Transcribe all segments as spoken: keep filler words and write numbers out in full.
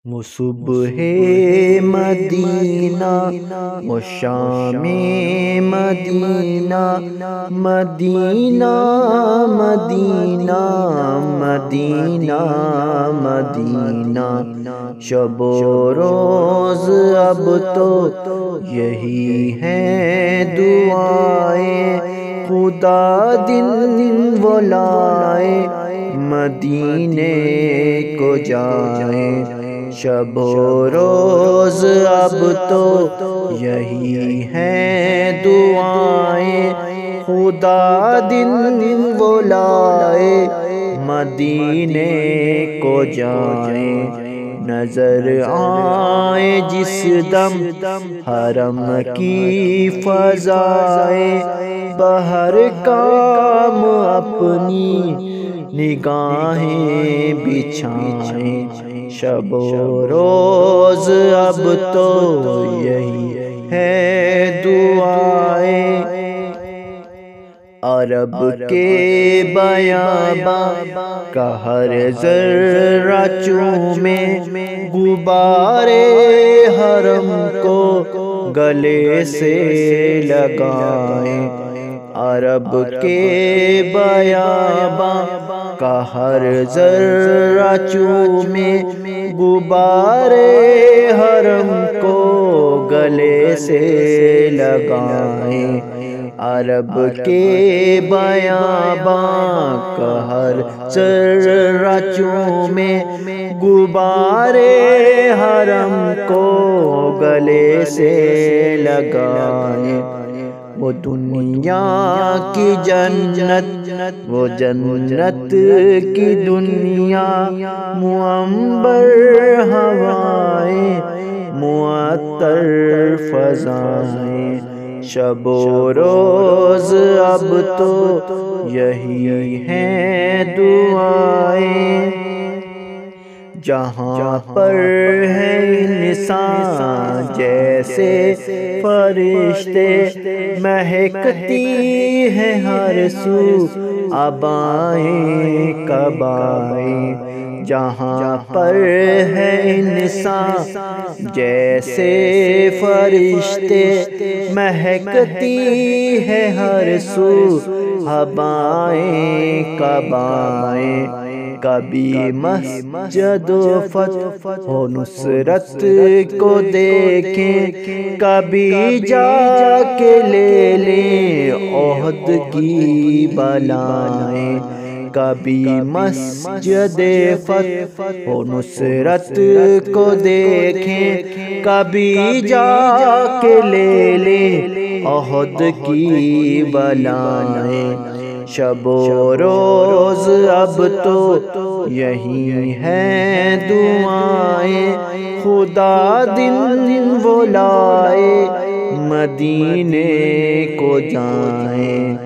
وہ صبح مدینہ وہ شام مدینہ مدینہ مدینہ مدینہ مدینہ شب و روز اب تو یہی ہے دعائیں خدا دن وہ لائے مدینے کو جائیں شب و روز اب تو یہی ہے دعائیں خدا دن وہ لائے مدینے کو جائیں نظر آئے جس دم حرم کی فضائیں بہر کام اپنی نگاہیں بچھائیں شب و روز اب تو یہی ہے دعائیں عرب کے بیاباں کا ہر ذرہ چومے غبارے حرم کو گلے سے لگائیں عرب کے بیاباں کا ہر ذرہ چومے غبارے حرم کو گلے سے لگائیں عرب کے بیاباں کا ہر ذرہ چومے غبارے حرم کو گلے سے لگائیں وہ دنیا کی جنت وہ جنت کی دنیا معمبر ہوائیں معطر فضائیں شب و روز اب تو یہی ہیں دعائیں جہاں پر ہے انسان جیسے فرشتے مہکتی ہے ہر سو ابائیں کبائیں جہاں پر ہے انسان جیسے فرشتے مہکتی ہے ہر سو ابائیں کبائیں کبھی مسجد و فتح و نصرت کو دیکھیں کبھی جا کے لے لیں عہد کی بلائیں کبھی مسجد فتح و نصرت کو دیکھیں کبھی جا کے لے لیں عہد کی بلائیں شب و روز اب تو یہی ہیں دعائیں خدا دن وہ لائے مدینے کو جائیں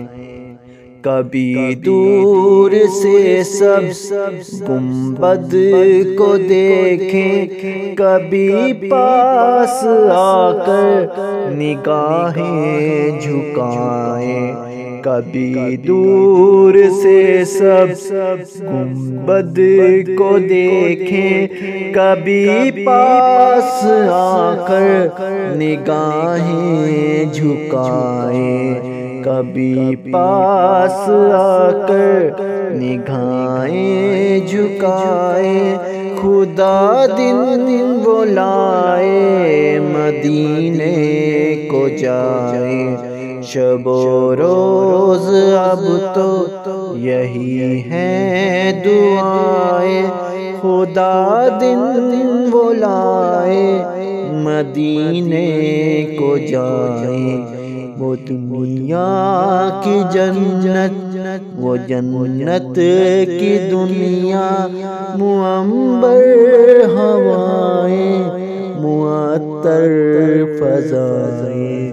کبھی دور سے سب گنبد کو دیکھیں کبھی پاس آ کر نگاہیں جھکائیں کبھی دور سے سب گنبد کو دیکھیں کبھی پاس آ کر نگاہیں جھکائیں کبھی پاس آ کر نگاہیں جھکائیں خدا دن وہ لائے مدینے کو جائیں شب و روز اب تو یہی ہیں دعائیں خدا دن وہ لائے مدینے کو جائیں وہ دنیا کی جنت وہ جنت کی دنیا معمبر ہوائیں معطر فضائیں